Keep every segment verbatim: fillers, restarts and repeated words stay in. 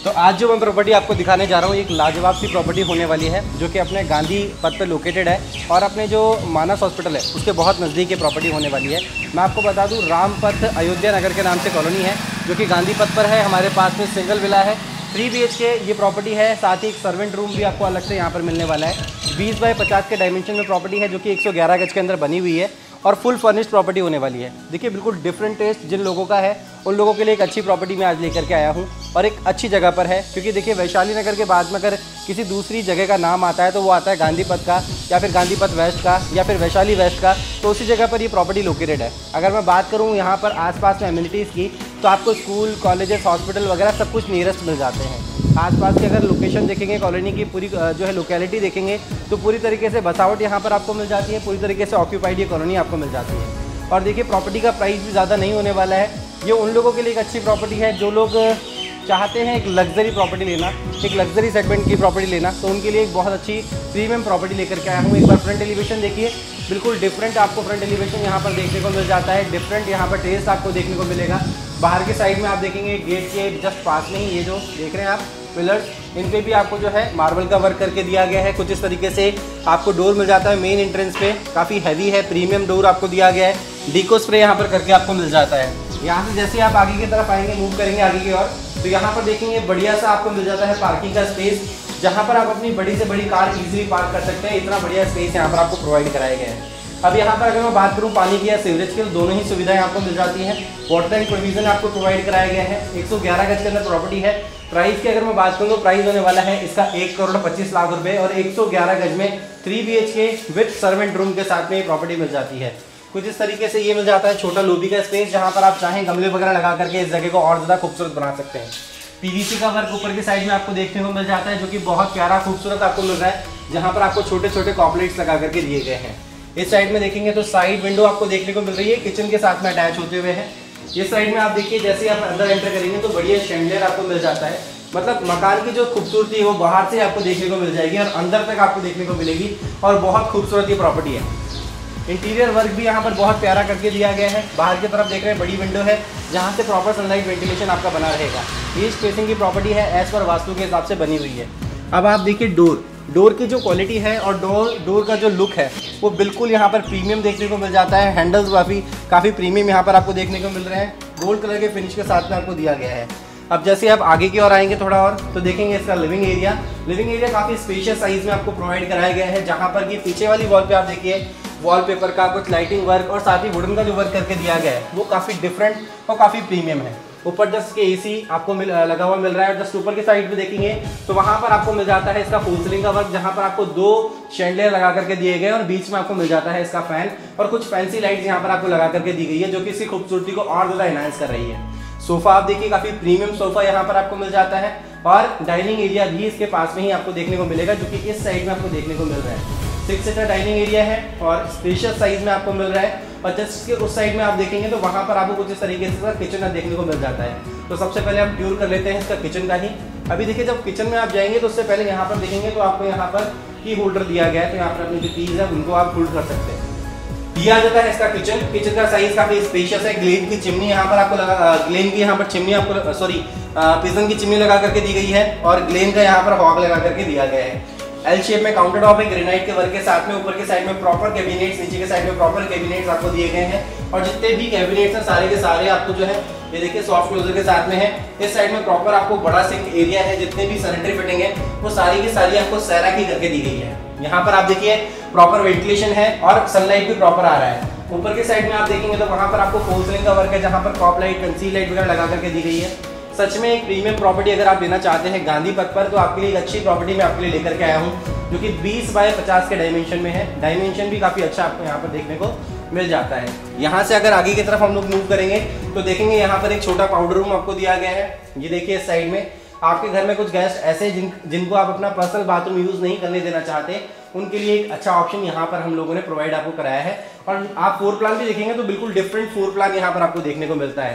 तो आज जो मैं प्रॉपर्टी आपको दिखाने जा रहा हूँ एक लाजवाब सी प्रॉपर्टी होने वाली है जो कि अपने गांधी पथ पर लोकेटेड है और अपने जो मानस हॉस्पिटल है उसके बहुत नज़दीक ये प्रॉपर्टी होने वाली है। मैं आपको बता दूँ रामपथ अयोध्या नगर के नाम से कॉलोनी है जो कि गांधी पथ पर है। हमारे पास में सिंगल विला है, थ्री बी एच के ये प्रॉपर्टी है। साथ ही एक सर्वेंट रूम भी आपको अलग से यहाँ पर मिलने वाला है। बीस बाई पचास के डायमेंशन में प्रॉपर्टी है जो कि एक सौ ग्यारह गज के अंदर बनी हुई है और फुल फर्निश्ड प्रॉपर्टी होने वाली है। देखिए बिल्कुल डिफरेंट टेस्ट जिन लोगों का है उन लोगों के लिए एक अच्छी प्रॉपर्टी मैं आज लेकर के आया हूँ और एक अच्छी जगह पर है। क्योंकि देखिए वैशाली नगर के बाद में अगर किसी दूसरी जगह का नाम आता है तो वो आता है गांधी पथ का या फिर गांधी पथ वेस्ट का या फिर वैशाली वेस्ट का, तो उसी जगह पर ये प्रॉपर्टी लोकेटेड है। अगर मैं बात करूँ यहाँ पर आसपास में एमिनिटीज़ की तो आपको स्कूल, कॉलेजेस, हॉस्पिटल वगैरह सब कुछ नियरेस्ट मिल जाते हैं। आसपास की अगर लोकेशन देखेंगे, कॉलोनी की पूरी जो है लोकेलिटी देखेंगे तो पूरी तरीके से बसावट यहाँ पर आपको मिल जाती है, पूरी तरीके से ऑक्यूपाइड ये कॉलोनी आपको मिल जाती है। और देखिए प्रॉपर्टी का प्राइस भी ज़्यादा नहीं होने वाला है। ये उन लोगों के लिए एक अच्छी प्रॉपर्टी है जो लोग चाहते हैं एक लग्जरी प्रॉपर्टी लेना, एक लग्जरी सेगमेंट की प्रॉपर्टी लेना, तो उनके लिए एक बहुत अच्छी प्रीमियम प्रॉपर्टी लेकर के आया हूँ। एक बार फ्रंट एलिवेशन देखिए, बिल्कुल डिफरेंट आपको फ्रंट एलिवेशन यहाँ पर देखने को मिल जाता है। डिफरेंट यहाँ पर टेस्ट आपको देखने को मिलेगा। बाहर के साइड में आप देखेंगे गेट के जस्ट पास में ही ये जो देख रहे हैं आप पिलर्स, इन पे भी आपको जो है मार्बल का वर्क करके दिया गया है। कुछ इस तरीके से आपको डोर मिल जाता है मेन एंट्रेंस पे, काफ़ी हैवी है, प्रीमियम डोर आपको दिया गया है। डीको स्प्रे यहाँ पर करके आपको मिल जाता है। यहाँ से जैसे आप आगे की तरफ आएंगे, मूव करेंगे आगे की ओर, तो यहाँ पर देखेंगे बढ़िया सा आपको मिल जाता है पार्किंग का स्पेस, जहाँ पर आप अपनी बड़ी से बड़ी कार इजीली पार्क कर सकते हैं। इतना बढ़िया स्पेस यहाँ पर आपको प्रोवाइड कराया गया है। अब यहाँ पर अगर मैं बात करूँ पानी की या सीवरेज की, तो दोनों ही सुविधाएं आपको मिल जाती हैं। वाटर टैंक प्रोविजन आपको प्रोवाइड कराया गया है। एक सौ ग्यारह गज के अंदर प्रॉपर्टी है। प्राइस की अगर मैं बात करूँ तो प्राइस होने वाला है इसका एक करोड़ पच्चीस लाख रुपए और एक सौ ग्यारह गज में three B H K with servant room के साथ में ये प्रॉपर्टी मिल जाती है। कुछ इस तरीके से ये मिल जाता है छोटा लोबी का स्पेस, जहाँ पर आप चाहें गमले वगैरह लगा करके इस जगह को और ज़्यादा खूबसूरत बना सकते हैं। पीवीसी का वर्क ऊपर की साइड में आपको देखने को मिल जाता है जो कि बहुत प्यारा खूबसूरत आपको मिल रहा है, जहाँ पर आपको छोटे छोटे कॉपलेट्स लगा करके दिए गए हैं। इस साइड में देखेंगे तो साइड विंडो आपको देखने को मिल रही है, किचन के साथ में अटैच होते हुए है। इस साइड में आप देखिए जैसे आप अंदर एंटर करेंगे तो बढ़िया शैंडलियर आपको मिल जाता है। मतलब मकान की जो खूबसूरती है वो बाहर से आपको देखने को मिल जाएगी और अंदर तक आपको देखने को मिलेगी और बहुत खूबसूरत ये प्रॉपर्टी है। इंटीरियर वर्क भी यहाँ पर बहुत प्यारा करके दिया गया है। बाहर की तरफ देख रहे हैं बड़ी विंडो है जहाँ से प्रॉपर सनलाइट वेंटिलेशन आपका बना रहेगा। ये स्पेसिंग की प्रॉपर्टी है, एज पर वास्तु के हिसाब से बनी हुई है। अब आप देखिए डोर डोर की जो क्वालिटी है और डोर डोर का जो लुक है वो बिल्कुल यहाँ पर प्रीमियम देखने को मिल जाता है। हैंडल्स काफ़ी काफ़ी प्रीमियम यहाँ पर आपको देखने को मिल रहे हैं, गोल्ड कलर के फिनिश के साथ में आपको दिया गया है। अब जैसे आप आगे की ओर आएंगे थोड़ा और तो देखेंगे इसका लिविंग एरिया लिविंग एरिया काफ़ी स्पेशियस साइज में आपको प्रोवाइड कराया गया है, जहाँ पर कि पीछे वाली वॉल पे आप देखिए वॉलपेपर का कुछ लाइटिंग वर्क और साथ ही वुडन का जो वर्क करके दिया गया है वो काफ़ी डिफरेंट और काफ़ी प्रीमियम है। ऊपर जस्ट के एसी आपको मिल लगा हुआ मिल रहा है। जस्ट ऊपर की साइड पे देखेंगे तो वहाँ पर आपको मिल जाता है इसका फुल सीलिंग का वर्क, जहाँ पर आपको दो शैंडलियर लगा करके दिए गए और बीच में आपको मिल जाता है इसका फैन और कुछ फैंसी लाइट्स यहाँ पर आपको लगा करके दी गई है जो कि इसकी खूबसूरती को और ज़्यादा एनहांस कर रही है। सोफा आप देखिए काफ़ी प्रीमियम सोफा यहाँ पर आपको मिल जाता है और डाइनिंग एरिया भी इसके पास में ही आपको देखने को मिलेगा जो कि इस साइड में आपको देखने को मिल रहा है। सिक्स सीटर डाइनिंग एरिया है और स्पेशियस साइज में आपको मिल रहा है। और जस्ट के उस साइड में आप देखेंगे तो वहाँ पर आपको कुछ इस तरीके से किचन देखने को मिल जाता है। तो सबसे पहले हम टूर कर लेते हैं इसका किचन का ही। अभी देखिए जब किचन में आप जाएंगे तो उससे पहले यहाँ पर देखेंगे तो आपको यहाँ पर की होल्डर दिया गया है, तो यहाँ पर अपनी जो कीज है उनको आप होल्ड कर सकते हैं। दिया जाता है इसका किचन किचन का साइज काफी स्पेशियस है। ग्लेन की चिमनी यहाँ पर आपको लगा ग्लेन की यहाँ पर चिमनी आपको सॉरी पिजन की चिमनी लगा करके दी गई है और ग्लेन का यहाँ पर हॉग लगा करके दिया गया है। एल शेप में काउंटर टॉप है ग्रेनाइट के वर्क के साथ में। ऊपर के साइड में प्रॉपर कैबिनेट्स, नीचे के साइड में प्रॉपर कैबिनेट्स आपको दिए गए हैं और जितने भी कैबिनेट्स हैं सारे के सारे आपको जो है ये देखिए सॉफ्ट क्लोजर के साथ में है। इस साइड में प्रॉपर आपको बड़ा सिंक एरिया है, जितने भी सैनिटरी फिटिंग है वो सारी की सारी आपको सैरा की करके दी गई है। यहाँ पर आप देखिए प्रॉपर वेंटिलेशन है और सनलाइट भी प्रॉपर आ रहा है। ऊपर के साइड में आप देखेंगे तो वहाँ पर आपको फॉल सीलिंग का वर्क है, जहाँ पर कॉप लाइट, कंसील लाइट वगैरह लगा करके दी गई है। सच में एक प्रीमियम प्रॉपर्टी अगर आप लेना चाहते हैं गांधी पथ पर तो आपके लिए एक अच्छी प्रॉपर्टी मैं आपके लिए लेकर के आया हूँ जो कि बीस बाय पचास के डायमेंशन में है। डायमेंशन भी काफ़ी अच्छा आपको यहाँ पर देखने को मिल जाता है। यहाँ से अगर आगे की तरफ हम लोग मूव करेंगे तो देखेंगे यहाँ पर एक छोटा पाउडर रूम आपको दिया गया है। ये देखिए इस साइड में आपके घर में कुछ गेस्ट ऐसे जिन जिनको आप अपना पर्सनल बाथरूम यूज़ नहीं करने देना चाहते, उनके लिए एक अच्छा ऑप्शन यहाँ पर हम लोगों ने प्रोवाइड आपको कराया है। और आप फ्लोर प्लान भी देखेंगे तो बिल्कुल डिफरेंट फ्लोर प्लान यहाँ पर आपको देखने को मिलता है।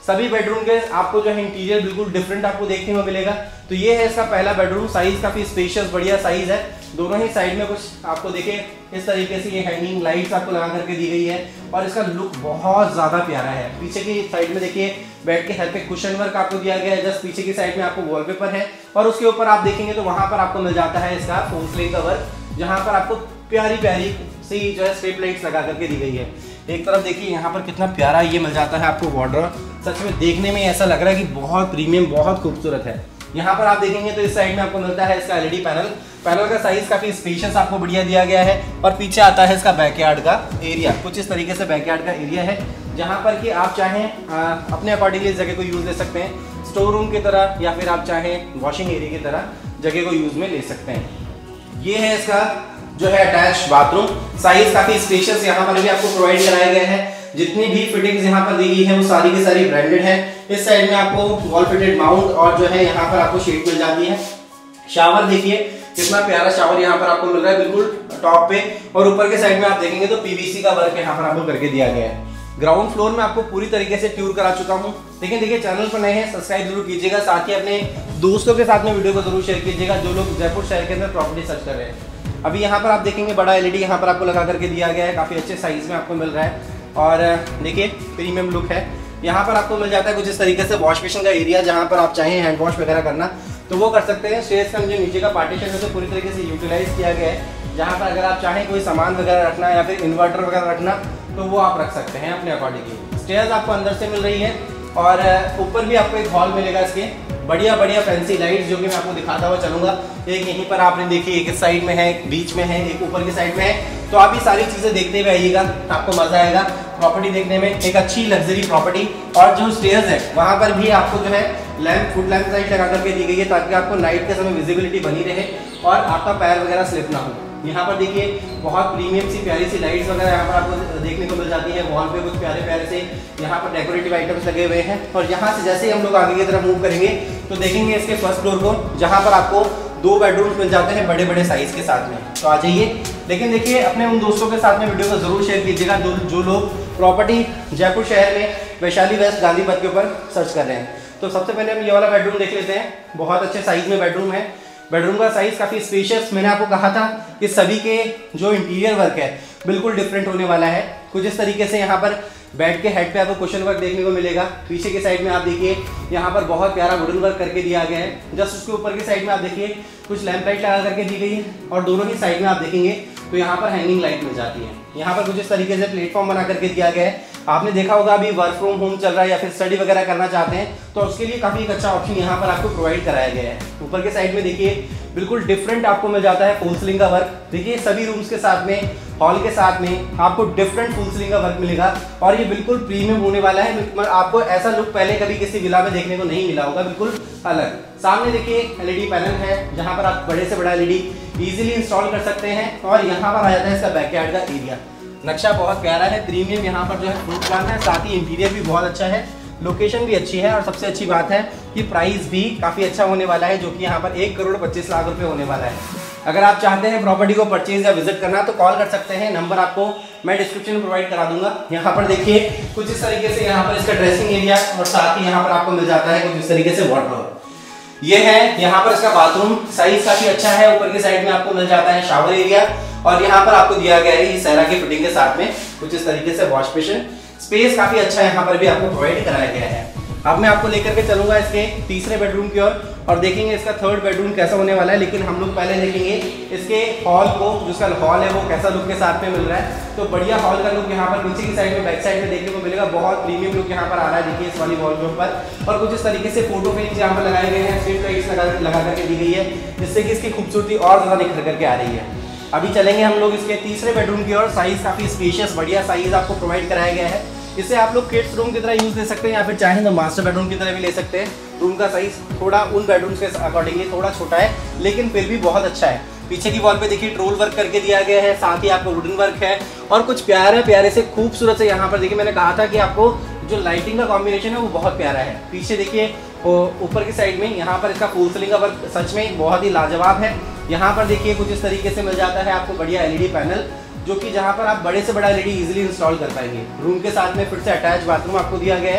सभी बेडरूम के आपको जो है इंटीरियर बिल्कुल डिफरेंट आपको देखने को मिलेगा। तो ये है इसका पहला बेडरूम, साइज काफी स्पेशियस बढ़िया साइज है। दोनों ही साइड में कुछ आपको देखे इस तरीके से ये हैंगिंग लाइट्स आपको लगा करके दी गई है और इसका लुक बहुत ज्यादा प्यारा है। पीछे की साइड में देखिए बेड के हेड पे कुशन वर्क आपको दिया गया है, जस्ट पीछे की साइड में आपको वॉलपेपर है और उसके ऊपर आप देखेंगे तो वहां पर आपको मिल जाता है इसका फोम स्लिंग का वर्क, जहां पर आपको प्यारी प्यारी सी जो है स्ट्रिप लाइट्स लगा करके दी गई है। एक तरफ देखिए यहाँ पर कितना प्यारा ये मिल जाता है आपको वार्डरोब, सच में देखने में ऐसा लग रहा है कि बहुत प्रीमियम बहुत खूबसूरत है। यहाँ पर आप देखेंगे तो इस साइड में आपको मिलता है इसका एलईडी पैनल। पैनल का साइज काफी स्पेशियस आपको बढ़िया दिया गया है और पीछे आता है इसका बैकयार्ड का एरिया। कुछ इस तरीके से बैकयार्ड का एरिया है जहाँ पर कि आप चाहें अपने अकॉर्डिंगली इस जगह को यूज ले सकते हैं, स्टोर रूम की तरह या फिर आप चाहें वॉशिंग एरिया की तरह जगह को यूज में ले सकते हैं। ये है इसका जो है अटैच बाथरूम, साइज काफी स्पेशियस यहाँ पर भी आपको प्रोवाइड कराया गया है। जितनी भी फिटिंग्स यहाँ पर दी गई है वो सारी की सारी ब्रांडेड है। इस साइड में आपको वॉल फिटेड माउंट और जो है यहाँ पर आपको शीट मिल जाती है। शावर देखिए कितना प्यारा शावर यहाँ पर आपको मिल रहा है बिल्कुल टॉप पे, और ऊपर के साइड में आप देखेंगे तो पीवीसी का वर्क यहाँ पर आपको करके दिया गया है। ग्राउंड फ्लोर में आपको पूरी तरीके से टूर करा चुका हूँ। लेकिन देखिए चैनल पर नए हैं सब्सक्राइब जरूर कीजिएगा, साथ ही अपने दोस्तों के साथ में वीडियो को जरूर शेयर कीजिएगा जो लोग जयपुर शहर के अंदर प्रॉपर्टी सर्च कर रहे हैं। अभी यहाँ पर आप देखेंगे बड़ा एलईडी यहाँ पर आपको लगा करके दिया गया है, काफी अच्छे साइज में आपको मिल रहा है और देखिए प्रीमियम लुक है। यहाँ पर आपको मिल जाता है कुछ इस तरीके से वॉश बेसिन का एरिया, जहाँ पर आप चाहें हैंड वॉश वगैरह करना तो वो कर सकते हैं। स्टेयर्स का जो नीचे का पार्टीशन है तो पूरी तरीके से यूटिलाइज किया गया है, जहाँ पर अगर आप चाहें कोई सामान वगैरह रखना या फिर इन्वर्टर वगैरह रखना तो वो आप रख सकते हैं अपने अकॉर्डिंगली। स्टेयर्स आपको अंदर से मिल रही है और ऊपर भी आपको एक हॉल मिलेगा इसके, बढ़िया बढ़िया फैंसी लाइट्स जो कि मैं आपको दिखाता हुआ चलूंगा। एक यहीं पर आपने देखी, एक इस साइड में है, एक बीच में है, एक ऊपर की साइड में है। तो आप ये सारी चीजें देखते हुए आइएगा, आपको मजा आएगा प्रॉपर्टी देखने में। एक अच्छी लग्जरी प्रॉपर्टी, और जो स्टेयर्स है वहां पर भी आपको जो है लैंप फुट लैंप लाइट लगा करके दी गई है ताकि आपको नाइट के समय विजिबिलिटी बनी रहे और आपका पैर वगैरह स्लिप ना हो। यहाँ पर देखिए बहुत प्रीमियम सी प्यारी सी लाइट्स वगैरह यहाँ पर आपको देखने को मिल जाती है। वॉल पे कुछ प्यारे प्यारे से यहाँ पर डेकोरेटिव आइटम्स लगे हुए हैं और यहाँ से जैसे ही हम लोग आगे की तरफ मूव करेंगे तो देखेंगे इसके फर्स्ट फ्लोर को, जहाँ पर आपको दो बेडरूम मिल जाते हैं बड़े बड़े साइज के साथ में। तो आ जाइए, लेकिन देखिए अपने उन दोस्तों के साथ में वीडियो को जरूर शेयर कीजिएगा जो जो लोग प्रॉपर्टी जयपुर शहर में वैशाली वेस्ट गांधी पथ के ऊपर सर्च कर रहे हैं। तो सबसे पहले हम ये वाला बेडरूम देख लेते हैं। बहुत अच्छे साइज में बेडरूम है। बेडरूम का साइज काफी स्पेशियस, मैंने आपको कहा था कि सभी के जो इंटीरियर वर्क है बिल्कुल डिफरेंट होने वाला है। कुछ इस तरीके से यहाँ पर बेड के हेड पे आपको कुशन वर्क देखने को मिलेगा। पीछे के साइड में आप देखिए यहाँ पर बहुत प्यारा वुडन वर्क करके दिया गया है। जस्ट उसके ऊपर की साइड में आप देखिए कुछ लैंप लाइट लगा करके दी गई है और दोनों ही साइड में आप देखेंगे तो यहाँ पर हैंगिंग लाइट मिल जाती है। यहाँ पर कुछ इस तरीके से प्लेटफॉर्म बना करके दिया गया है। आपने देखा होगा अभी वर्क फ्रॉम होम चल रहा है या फिर स्टडी वगैरह करना चाहते हैं तो उसके लिए काफी एक अच्छा ऑप्शन यहाँ पर आपको प्रोवाइड कराया गया है। ऊपर के साइड में देखिए बिल्कुल डिफरेंट आपको मिल जाता है फुल सीलिंग का वर्क। देखिए सभी रूम्स के साथ में, हॉल के साथ में आपको डिफरेंट फुल सीलिंग का वर्क मिलेगा और ये बिल्कुल प्रीमियम होने वाला है। आपको ऐसा लुक पहले कभी किसी विला में देखने को नहीं मिला होगा, बिल्कुल अलग। सामने देखिए एलईडी पैनल है जहाँ पर आप बड़े से बड़ा एलईडी इजीली इंस्टॉल कर सकते हैं और यहाँ पर आ जाता है इसका बैकयार्ड का एरिया। नक्शा बहुत प्यारा है, प्रीमियम यहाँ पर जो है फ्रूट प्लांट है, साथ ही इंटीरियर भी बहुत अच्छा है, लोकेशन भी अच्छी है और सबसे अच्छी बात है कि प्राइस भी काफ़ी अच्छा होने वाला है जो कि यहाँ पर एक करोड़ पच्चीस लाख रुपए होने वाला है। अगर आप चाहते हैं प्रॉपर्टी को परचेज या विजिट करना तो कॉल कर सकते हैं, नंबर आपको मैं डिस्क्रिप्शन में प्रोवाइड करा दूंगा। यहाँ पर देखिए कुछ इस तरीके से यहाँ पर इसका ड्रेसिंग एरिया और साथ ही यहाँ पर आपको मिल जाता है कुछ इस तरीके से वार्डरोब। ये है यहाँ पर इसका बाथरूम, साइज काफी अच्छा है। ऊपर की साइड में आपको मिल जाता है शावर एरिया और यहाँ पर आपको दिया गया है सहरा की फिटिंग के साथ में कुछ इस तरीके से वॉश बेसिन। स्पेस काफी अच्छा है यहाँ पर भी आपको प्रोवाइड कराया गया है। अब मैं आपको लेकर के चलूंगा इसके तीसरे बेडरूम की ओर और देखेंगे इसका थर्ड बेडरूम कैसा होने वाला है। लेकिन हम लोग पहले देखेंगे इसके हॉल को, जिसका हॉल है वो कैसा लुक के साथ में मिल रहा है। तो बढ़िया हॉल का लुक यहाँ पर नीचे की साइड में, बैक साइड में देखने को मिलेगा। बहुत प्रीमियम लुक यहाँ पर आ रहा है। देखिए इस वाली वॉल के ऊपर और कुछ इस तरीके से फोटो फ्रेम्स यहाँ पर लगाए गए हैं, स्ट्रीट लाइट्स लगा लगा करके दी गई है जिससे कि इसकी खूबसूरती और ज्यादा निखर करके आ रही है। अभी चलेंगे हम लोग इसके तीसरे बेडरूम की ओर। साइज काफी स्पेशियस बढ़िया साइज आपको प्रोवाइड कराया गया है। इसे आप लोग किड्स रूम की तरह यूज ले सकते हैं या फिर चाहें तो मास्टर बेडरूम की तरह भी ले सकते हैं। रूम का साइज थोड़ा उन बेडरूम के अकॉर्डिंगली थोड़ा छोटा है लेकिन फिर भी बहुत अच्छा है। पीछे की वॉल पे देखिए ट्रोल वर्क करके दिया गया है, साथ ही आपको वुडन वर्क है और कुछ प्यारे प्यारे से खूबसूरत से यहाँ पर देखिए मैंने कहा था कि आपको जो लाइटिंग का कॉम्बिनेशन है वो बहुत प्यारा है। पीछे देखिए ऊपर की साइड में यहाँ पर इसका फुल सीलिंग का वर्क सच में बहुत ही लाजवाब है। यहाँ पर देखिए कुछ इस तरीके से मिल जाता है आपको बढ़िया एलईडी पैनल जो कि जहाँ पर आप बड़े से बड़ा एलईडी इजीली इंस्टॉल कर पाएंगे। रूम के साथ में फिर से अटैच बाथरूम आपको दिया गया है।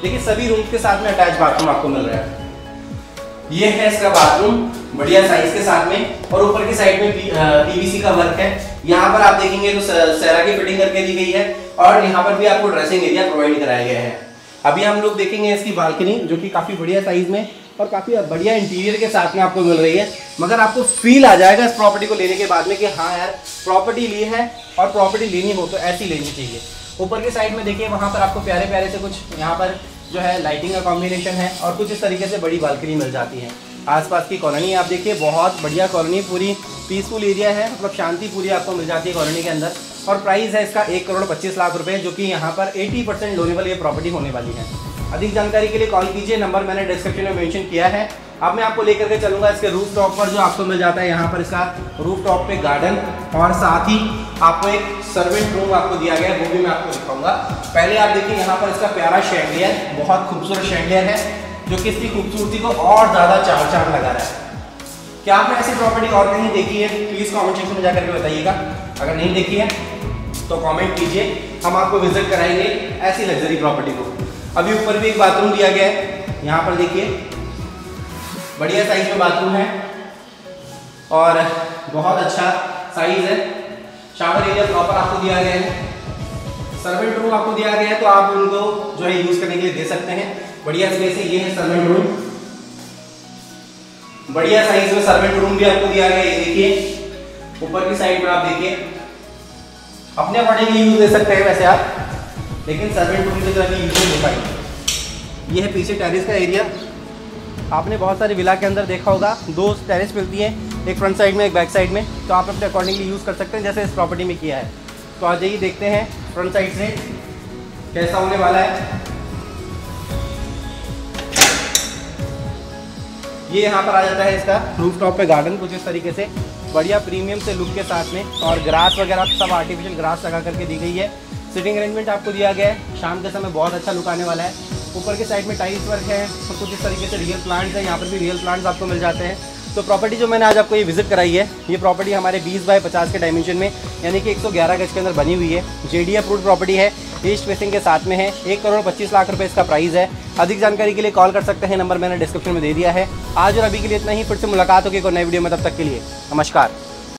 देखिए सभी रूम के साथ में अटैच बाथरूम आपको मिल रहा है। ये है इसका बाथरूम, बढ़िया साइज के साथ में, और ऊपर की साइड में पीवीसी का वर्क है। यहाँ पर आप देखेंगे तो सेरा की फिटिंग करके दी गई है, और यहाँ पर भी आपको ड्रेसिंग एरिया प्रोवाइड कराया गया है। अभी हम लोग देखेंगे इसकी बालकनी, जो कि काफी बढ़िया साइज में और काफी बढ़िया इंटीरियर के साथ में आपको मिल रही है। मगर आपको फील आ जाएगा इस प्रॉपर्टी को लेने के बाद में कि हाँ यार प्रॉपर्टी ली है, और प्रॉपर्टी लेनी हो तो ऐसी लेनी चाहिए। ऊपर की साइड में देखिए, वहाँ पर आपको प्यारे प्यारे से कुछ यहाँ पर जो है लाइटिंग का कॉम्बिनेशन है, और कुछ इस तरीके से बड़ी बालकनी मिल जाती है। आसपास की कॉलोनी आप देखिए, बहुत बढ़िया कॉलोनी, पूरी पीसफुल एरिया है, मतलब शांति पूरी आपको मिल जाती है कॉलोनी के अंदर। और प्राइस है इसका एक करोड़ पच्चीस लाख रुपए, जो कि यहाँ पर अस्सी परसेंट लोनेबल ये प्रॉपर्टी होने वाली है। अधिक जानकारी के लिए कॉल कीजिए, नंबर मैंने डिस्क्रिप्शन में मेंशन किया है। अब मैं आपको लेकर के चलूंगा इसके रूफ टॉप पर, जो आपको मिल जाता है यहाँ पर इसका रूफ टॉप पे गार्डन, और साथ ही आपको एक सर्वेंट रूम आपको दिया गया है, वो भी मैं आपको दिखाऊंगा। पहले आप देखिए यहाँ पर इसका प्यारा शैंडियर, बहुत खूबसूरत शैंडियर है, जो कि इसकी खूबसूरती को और ज़्यादा चार चांद लगा रहा है। क्या आपने ऐसी प्रॉपर्टी और कहीं देखी है? प्लीज़ कमेंट सेक्शन में जाकर के बताइएगा। अगर नहीं देखी है तो कमेंट कीजिए, हम आपको विजिट कराएंगे ऐसी लग्जरी प्रॉपर्टी को। अभी ऊपर भी एक बाथरूम दिया गया है, यहाँ पर देखिए बढ़िया साइज में बाथरूम है, और बहुत अच्छा साइज है। शावर एरिया प्रॉपर आपको दिया गया है, सर्वेंट रूम आपको दिया गया है, तो आप उनको जो है यूज करने के लिए दे सकते हैं। बढ़िया स्पेस है, ये है सर्वेंट रूम, बढ़िया साइज में सर्वेंट रूम भी आपको दिया गया है। ये देखिए ऊपर की साइड में आप देखिए, अपने अकॉर्डिंग यूज दे सकते हैं वैसे आप, लेकिन सर्वेंट रूम की तरह यूज नहीं हो पाएंगे। ये है पीछे टेरेस का एरिया। आपने बहुत सारे विला के अंदर देखा होगा, दो टेरेस मिलती है, एक फ्रंट साइड में एक बैक साइड में, तो आप अपने अकॉर्डिंगली यूज़ कर सकते हैं जैसे इस प्रॉपर्टी में किया है। तो आ जाइए देखते हैं फ्रंट साइड से कैसा होने वाला है। ये यहाँ पर आ जाता है इसका रूफ टॉप पे गार्डन, कुछ इस तरीके से बढ़िया प्रीमियम से लुक के साथ में, और ग्रास वगैरह सब आर्टिफिशियल ग्रास लगा करके दी गई है। सिटिंग अरेंजमेंट आपको दिया गया है, शाम के समय बहुत अच्छा लुक आने वाला है। ऊपर के साइड में टाइल्स वर्क है, तो कुछ इस तरीके से रियल प्लांट्स हैं, यहाँ पर भी रियल प्लांट्स आपको मिल जाते हैं। तो प्रॉपर्टी जो मैंने आज आपको ये विजिट कराई है, ये प्रॉपर्टी हमारे बीस बाय पचास के डायमेंशन में, यानी कि एक सौ ग्यारह गज के अंदर बनी हुई है। जेडी अप्रूव्ड प्रॉपर्टी है, ईस्ट फेसिंग के साथ में है। एक करोड़ पच्चीस लाख रुपए इसका प्राइस है। अधिक जानकारी के लिए कॉल कर सकते हैं, नंबर मैंने डिस्क्रिप्शन में दे दिया है। आज और अभी के लिए इतना ही, फिर से मुलाकात होगी कोई नई वीडियो में, तब तक के लिए नमस्कार।